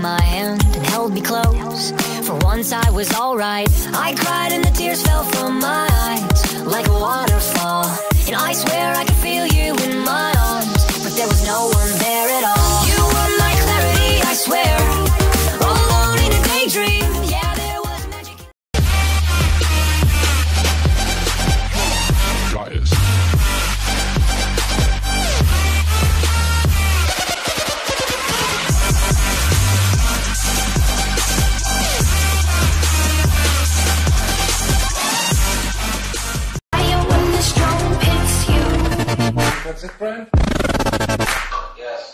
my hand and held me close. For once I was alright. I cried and the tears fell from my eyes like a waterfall. And I swear I could feel you in my arms, but there was no one there at all. You were my clarity, I swear, alone in a daydream. Yeah, there was magic. That's it, friend? Yes.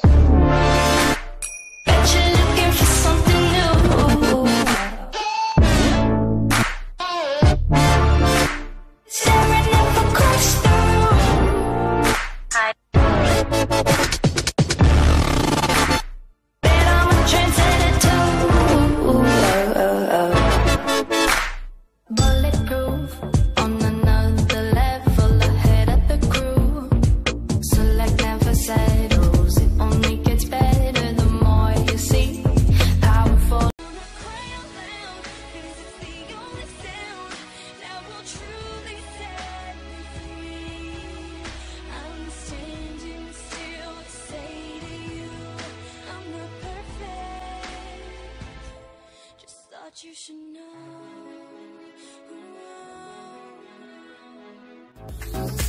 Bet you're looking for something new. Staring never comes through. Bet I'm a trendsetter too. Bulletproof on another level, ahead of the crew. Select never settles, it only gets better the more you see. Powerful. I'm standing still to say to you, I'm not perfect. Just thought you should know.